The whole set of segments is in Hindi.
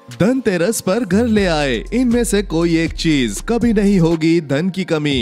धनतेरस पर घर ले आए इनमें से कोई एक चीज कभी नहीं होगी धन की कमी।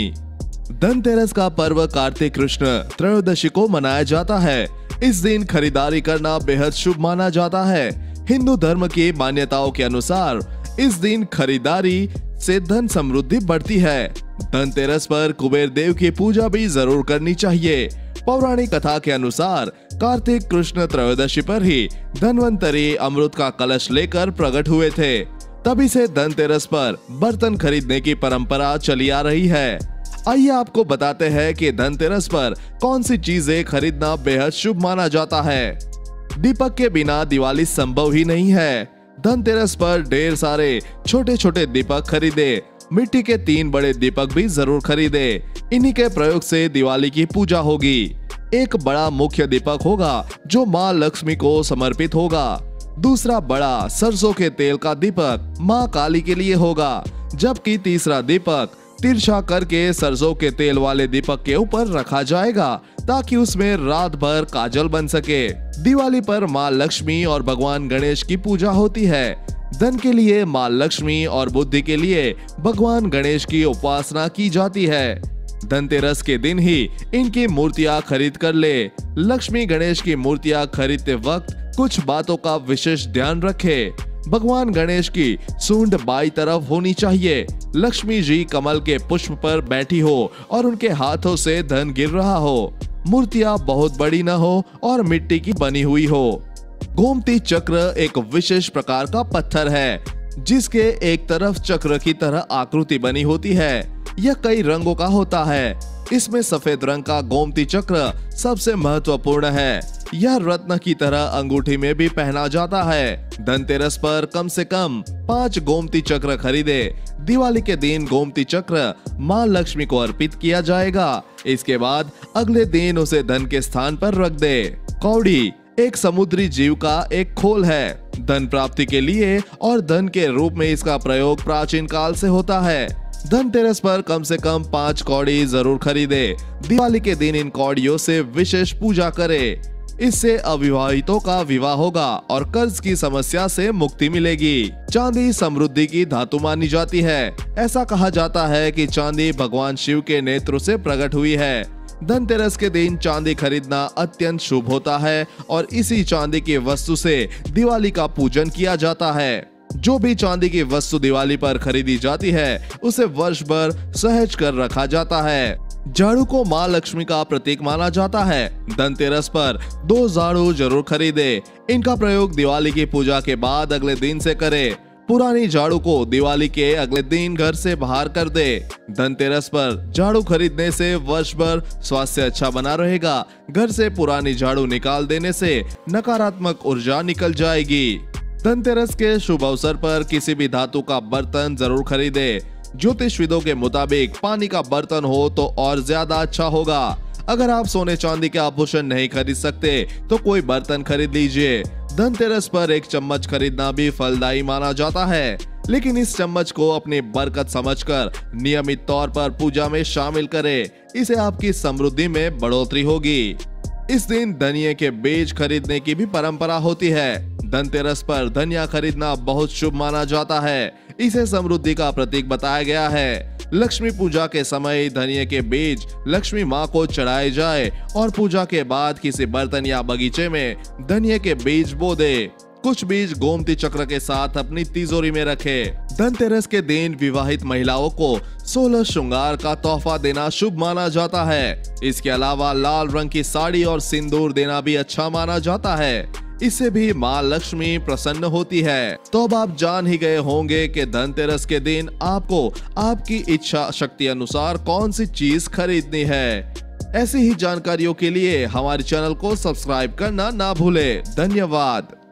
धनतेरस का पर्व कार्तिक कृष्ण त्रयोदशी को मनाया जाता है। इस दिन खरीदारी करना बेहद शुभ माना जाता है। हिंदू धर्म की मान्यताओं के अनुसार इस दिन खरीदारी से धन समृद्धि बढ़ती है। धनतेरस पर कुबेर देव की पूजा भी जरूर करनी चाहिए। पौराणिक कथा के अनुसार कार्तिक कृष्ण त्रयोदशी पर ही धन्वंतरी अमृत का कलश लेकर प्रकट हुए थे। तभी से धनतेरस पर बर्तन खरीदने की परंपरा चली आ रही है। आइए आपको बताते हैं कि धनतेरस पर कौन सी चीजें खरीदना बेहद शुभ माना जाता है। दीपक के बिना दिवाली संभव ही नहीं है। धनतेरस पर ढेर सारे छोटे छोटे दीपक खरीदे। मिट्टी के 3 बड़े दीपक भी जरूर खरीदे। इन्हीं के प्रयोग से दिवाली की पूजा होगी। एक बड़ा मुख्य दीपक होगा जो माँ लक्ष्मी को समर्पित होगा। दूसरा बड़ा सरसों के तेल का दीपक माँ काली के लिए होगा, जबकि तीसरा दीपक तिरछा करके सरसों के तेल वाले दीपक के ऊपर रखा जाएगा ताकि उसमें रात भर काजल बन सके। दिवाली पर माँ लक्ष्मी और भगवान गणेश की पूजा होती है। धन के लिए माँ लक्ष्मी और बुद्धि के लिए भगवान गणेश की उपासना की जाती है। धनतेरस के दिन ही इनकी मूर्तियां खरीद कर ले। लक्ष्मी गणेश की मूर्तियां खरीदते वक्त कुछ बातों का विशेष ध्यान रखें। भगवान गणेश की सूंड बाईं तरफ होनी चाहिए। लक्ष्मी जी कमल के पुष्प पर बैठी हो और उनके हाथों से धन गिर रहा हो। मूर्तियां बहुत बड़ी न हो और मिट्टी की बनी हुई हो। गोमती चक्र एक विशेष प्रकार का पत्थर है जिसके एक तरफ चक्र की तरह आकृति बनी होती है। यह कई रंगों का होता है। इसमें सफेद रंग का गोमती चक्र सबसे महत्वपूर्ण है। यह रत्न की तरह अंगूठी में भी पहना जाता है। धनतेरस पर कम से कम 5 गोमती चक्र खरीदे। दिवाली के दिन गोमती चक्र माँ लक्ष्मी को अर्पित किया जाएगा। इसके बाद अगले दिन उसे धन के स्थान पर रख दे। कौड़ी एक समुद्री जीव का एक खोल है। धन प्राप्ति के लिए और धन के रूप में इसका प्रयोग प्राचीन काल से होता है। धनतेरस पर कम से कम 5 कौड़ी जरूर खरीदे। दिवाली के दिन इन कौड़ियों से विशेष पूजा करें। इससे अविवाहितों का विवाह होगा और कर्ज की समस्या से मुक्ति मिलेगी। चांदी समृद्धि की धातु मानी जाती है। ऐसा कहा जाता है कि चांदी भगवान शिव के नेत्रों से प्रकट हुई है। धनतेरस के दिन चांदी खरीदना अत्यंत शुभ होता है और इसी चांदी की वस्तु से दिवाली का पूजन किया जाता है। जो भी चांदी की वस्तु दिवाली पर खरीदी जाती है उसे वर्ष भर सहेज कर रखा जाता है। झाड़ू को माँ लक्ष्मी का प्रतीक माना जाता है। धनतेरस पर 2 झाड़ू जरूर खरीदे। इनका प्रयोग दिवाली की पूजा के बाद अगले दिन से करें। पुरानी झाड़ू को दिवाली के अगले दिन घर से बाहर कर दे। धनतेरस पर झाड़ू खरीदने से वर्ष भर स्वास्थ्य अच्छा बना रहेगा। घर से पुरानी झाड़ू निकाल देने से नकारात्मक ऊर्जा निकल जाएगी। धनतेरस के शुभ अवसर पर किसी भी धातु का बर्तन जरूर खरीदे। ज्योतिषविदों के मुताबिक पानी का बर्तन हो तो और ज्यादा अच्छा होगा। अगर आप सोने चांदी के आभूषण नहीं खरीद सकते तो कोई बर्तन खरीद लीजिए। धनतेरस पर एक चम्मच खरीदना भी फलदायी माना जाता है, लेकिन इस चम्मच को अपनी बरकत समझकर नियमित तौर पर पूजा में शामिल करें। इससे आपकी समृद्धि में बढ़ोतरी होगी। इस दिन धनिये के बीज खरीदने की भी परंपरा होती है। धनतेरस पर धनिया खरीदना बहुत शुभ माना जाता है। इसे समृद्धि का प्रतीक बताया गया है। लक्ष्मी पूजा के समय धनिये के बीज लक्ष्मी माँ को चढ़ाए जाए और पूजा के बाद किसी बर्तन या बगीचे में धनिये के बीज बो दे। कुछ बीज गोमती चक्र के साथ अपनी तिजोरी में रखे। धनतेरस के दिन विवाहित महिलाओं को 16 श्रृंगार का तोहफा देना शुभ माना जाता है। इसके अलावा लाल रंग की साड़ी और सिंदूर देना भी अच्छा माना जाता है। इससे भी माँ लक्ष्मी प्रसन्न होती है। तो अब आप जान ही गए होंगे कि धनतेरस के दिन आपको आपकी इच्छा शक्ति अनुसार कौन सी चीज खरीदनी है। ऐसी ही जानकारियों के लिए हमारे चैनल को सब्सक्राइब करना ना भूले। धन्यवाद।